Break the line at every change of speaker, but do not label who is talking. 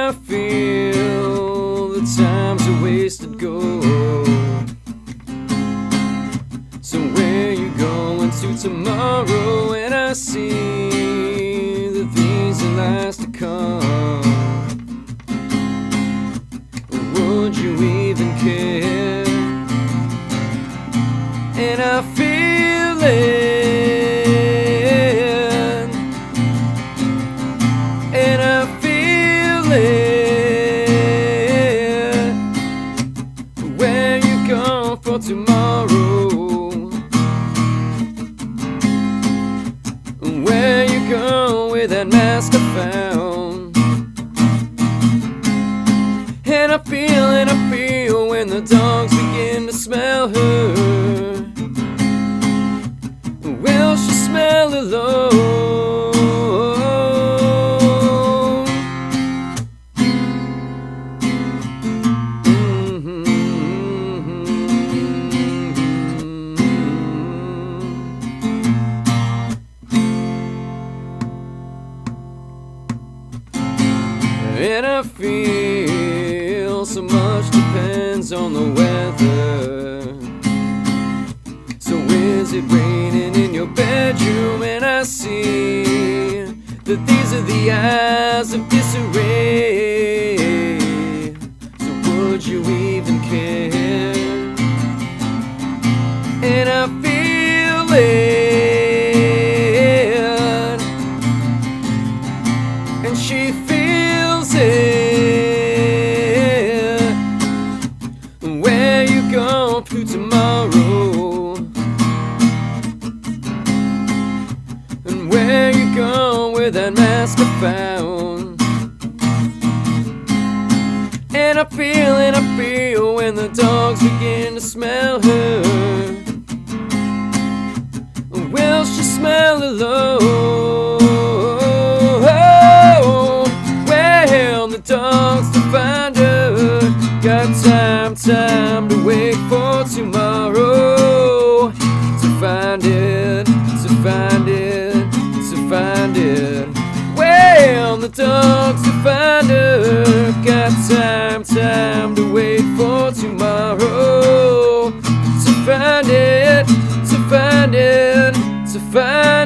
I feel the time's a wasted gold. So where you going to tomorrow? And I see that these are last to come. Would you even care? And I feel it, and I feel it. Where you going for tomorrow? Where you going with that mask I found? And I feel when the dogs begin to smell her. Will she smell alone? And I feel so much depends on the weather. So is it raining in your bedroom? And I see that these are the eyes of disarray. So would you even care? And I feel it, and she feels it. Where you going to tomorrow? And where you going with that mask I found? And I feel when the dogs begin to smell her. Will she smell alone? Well, the dogs to find her. Got time to wait for tomorrow. To find it, to find it, to find it. Well, the dogs to find her. Got time to wait for tomorrow. To find it, to find it, to find it.